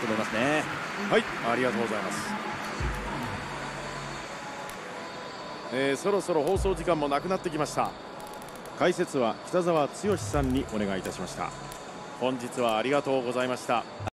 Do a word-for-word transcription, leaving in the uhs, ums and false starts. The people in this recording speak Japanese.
思いますね。 はい、ありがとうございます。えー、そろそろ放送時間もなくなってきました。解説は北澤剛さんにお願いいたしました。本日はありがとうございました。